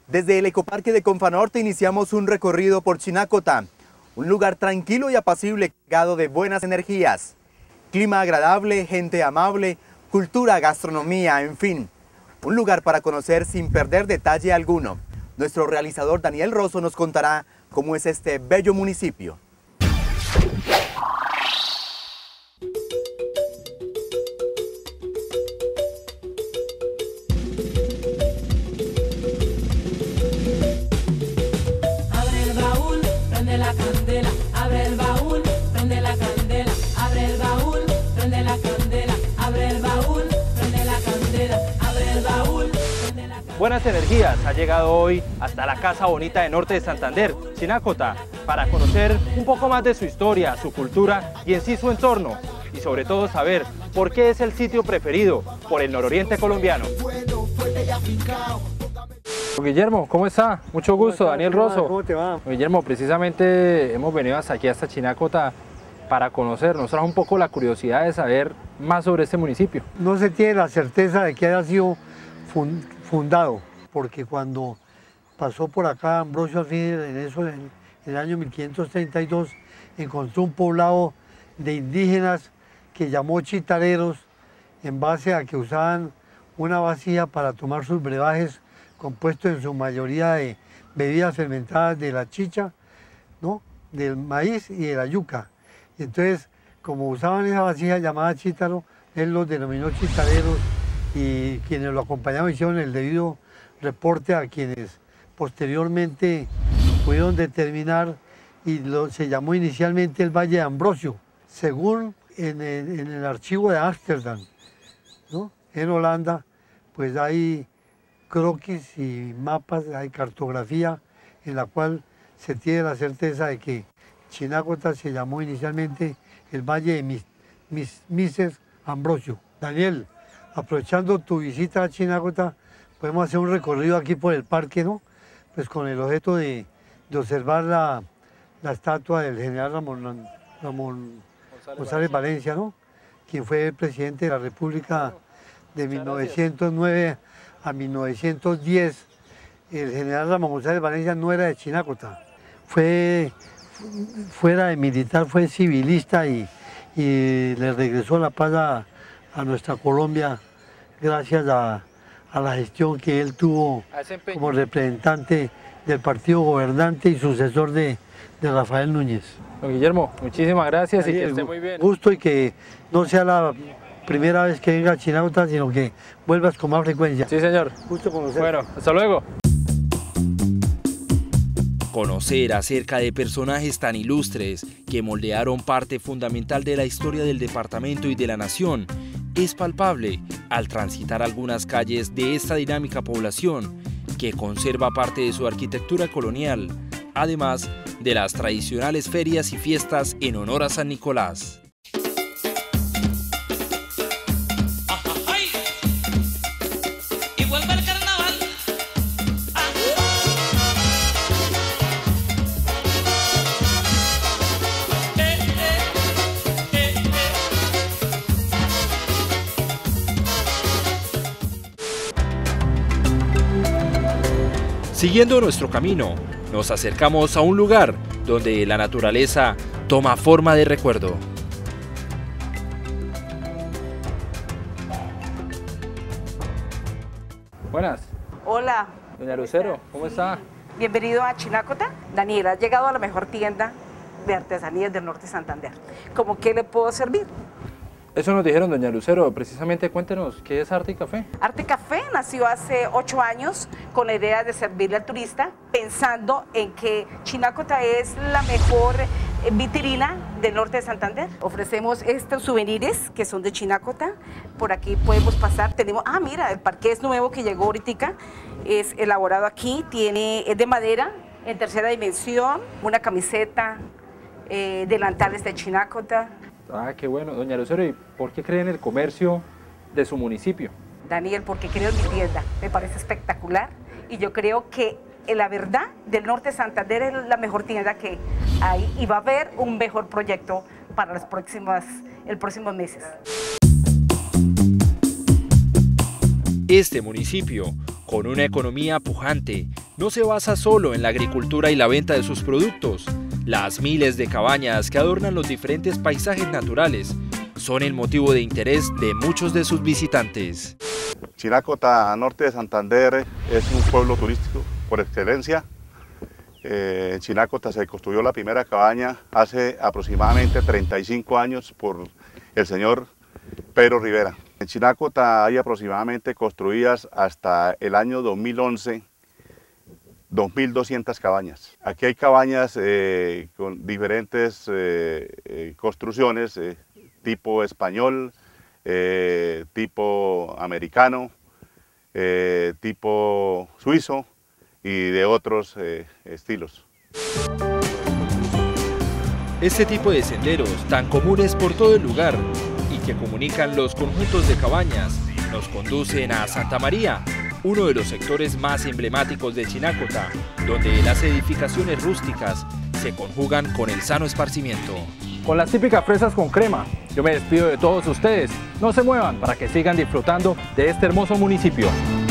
Desde el ecoparque de Confanorte iniciamos un recorrido por Chinacota, un lugar tranquilo y apacible cargado de buenas energías. Clima agradable, gente amable, cultura, gastronomía, en fin. Un lugar para conocer sin perder detalle alguno. Nuestro realizador Daniel Rosso nos contará cómo es este bello municipio. Buenas Energías ha llegado hoy hasta la Casa Bonita de Norte de Santander, Chinacota, para conocer un poco más de su historia, su cultura y en sí su entorno, y sobre todo saber por qué es el sitio preferido por el nororiente colombiano. Guillermo, ¿cómo está? Mucho gusto, Daniel Rosso. ¿Cómo te va? Guillermo, precisamente hemos venido hasta aquí, hasta Chinacota, para conocer. Nos trajo un poco la curiosidad de saber más sobre este municipio. No se tiene la certeza de que haya sido fundado, porque cuando pasó por acá Ambrosio Alfines, en el año 1532, encontró un poblado de indígenas que llamó chitareros, en base a que usaban una vasija para tomar sus brebajes, compuestos en su mayoría de bebidas fermentadas de la chicha, ¿no?, del maíz y de la yuca. Y entonces, como usaban esa vasija llamada chítaro, él los denominó chitareros, y quienes lo acompañaban hicieron el debido reporte a quienes posteriormente pudieron determinar, y se llamó inicialmente el Valle de Ambrosio, según en el archivo de Ámsterdam, ¿no?, en Holanda, pues hay croquis y mapas, hay cartografía en la cual se tiene la certeza de que Chinacota se llamó inicialmente el Valle de Mises Ambrosio. Daniel, aprovechando tu visita a Chinacota, podemos hacer un recorrido aquí por el parque, ¿no? Pues con el objeto de observar la estatua del general Ramón González Valencia, ¿no?, quien fue el presidente de la República de 1909 a 1910. El general Ramón González Valencia no era de Chinacota, fuera de militar, fue civilista y le regresó la paz a nuestra Colombia gracias a la gestión que él tuvo como representante del partido gobernante y sucesor de Rafael Núñez. Don Guillermo, muchísimas gracias y que esté muy bien. Gusto, y que no sea la primera vez que venga a Chinacota, sino que vuelvas con más frecuencia. Sí, señor. Gusto conocer. Bueno, hasta luego. Conocer acerca de personajes tan ilustres que moldearon parte fundamental de la historia del departamento y de la nación es palpable al transitar algunas calles de esta dinámica población que conserva parte de su arquitectura colonial, además de las tradicionales ferias y fiestas en honor a San Nicolás. Siguiendo nuestro camino, nos acercamos a un lugar donde la naturaleza toma forma de recuerdo. Buenas. Hola. Doña Lucero, ¿cómo está? Bienvenido a Chinacota. Daniel, has llegado a la mejor tienda de artesanías del norte de Santander. ¿Cómo qué le puedo servir? Eso nos dijeron, doña Lucero. Precisamente cuéntenos, ¿qué es Arte y Café? Arte y Café nació hace 8 años con la idea de servirle al turista, pensando en que Chinacota es la mejor vitrina del norte de Santander. Ofrecemos estos souvenirs que son de Chinacota. Por aquí podemos pasar. Tenemos, mira, el parqués nuevo que llegó ahorita, es elaborado aquí, es de madera, en tercera dimensión, una camiseta, delantales de Chinacota. Qué bueno. Doña Lucero, ¿y por qué cree en el comercio de su municipio? Daniel, porque creo en mi tienda, me parece espectacular, y yo creo que la verdad del norte de Santander es la mejor tienda que hay, y va a haber un mejor proyecto para los próximos meses. Este municipio Con una economía pujante, no se basa solo en la agricultura y la venta de sus productos. Las miles de cabañas que adornan los diferentes paisajes naturales son el motivo de interés de muchos de sus visitantes. Chinacota, norte de Santander, es un pueblo turístico por excelencia. En Chinacota se construyó la primera cabaña hace aproximadamente 35 años por el señor Pedro Rivera. En Chinacota hay aproximadamente construidas hasta el año 2011 2.200 cabañas. Aquí hay cabañas con diferentes construcciones, tipo español, tipo americano, tipo suizo y de otros estilos. Este tipo de senderos, tan comunes por todo el lugar y que comunican los conjuntos de cabañas, nos conducen a Santa María, uno de los sectores más emblemáticos de Chinacota, donde las edificaciones rústicas se conjugan con el sano esparcimiento. Con las típicas fresas con crema, yo me despido de todos ustedes. No se muevan para que sigan disfrutando de este hermoso municipio.